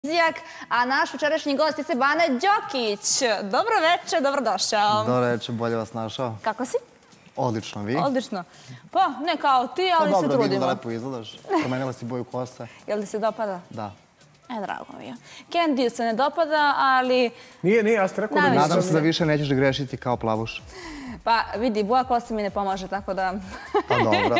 Zijak, a naš večerašnji gost je Bane Đokić. Dobro večer, dobrodošao. Dobro večer, bolje vas našao. Kako si? Odlično, vi? Odlično. Pa, ne kao ti, ali se Dobro, vidim trudimo. da lepo izgledaš. Promenila si boju kose. Jel ti se dopada? Da. Drago mi je. Kendiju se ne dopada, ali... Nije, ja ste rekao da... Nadam se da više nećeš grešiti kao plavuš. Pa, vidi, boja kose mi ne pomaže, tako da... Pa dobro.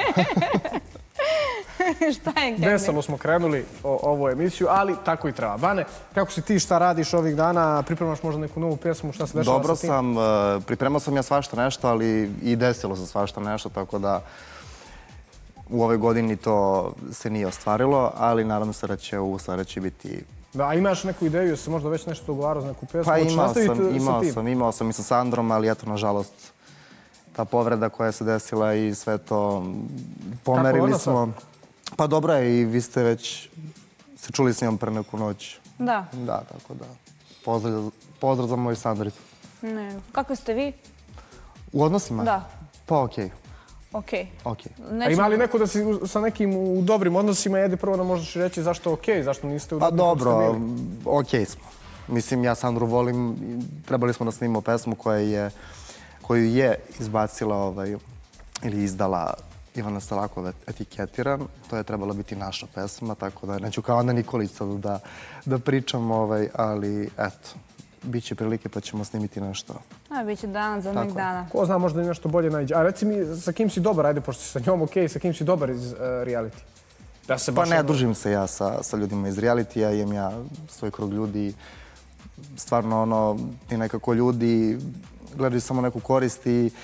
Šta je Kendi? Veselo smo krenuli ovu emisiju, ali tako i treba. Bane, kako si ti, šta radiš ovih dana? Pripremaš možda neku novu pjesmu? Šta se dešava Dobro sa tim? sam, pripremao sam ja svašta nešto, ali i desilo se svašta nešto, tako da u ovoj godini to se nije ostvarilo, ali nadam se da će u sledeći biti... Da, a imaš neku ideju, se možda već nešto dogovarao za neku pjesmu? Pa Hoćeš nastaviti sa tim? imao sam i sa Sandrom, ali eto, nažalost, ta povreda koja se desila i sve to pomerili smo. Pa dobro je i vi ste već se čuli s njom pre neku noć. Da. Da, tako da. Pozdrav za moju Sandricu. Ne. Kako ste vi? U odnosima? Da. Pa okej. Okej. Okej. A ima li neko da si sa nekim u dobrim odnosima, Edi, prvo da možeš reći zašto okej, zašto niste u Pa dobrim odnosima dobro, bili? okej smo. Mislim, ja Sandru volim. Trebali smo da snimimo pesmu koju je izbacila ili izdala Ivana Selakov Etiketiran. To je trebala biti naša pesma, tako da neću kao Ana Nikolić sad da pričam, ali eto, bit će prilike pa ćemo snimiti nešto. A, bit će dan za nek dana. Ko zna, možda i nešto bolje nađe. A reci mi, sa kim si dobar, ajde, pošto si sa njom okej, sa kim si dobar iz reality? Pa ne družim se ja sa ljudima iz realitija, imam ja svoj krug ljudi. Stvarno, ti nekako ljudi gledaju samo neku korist i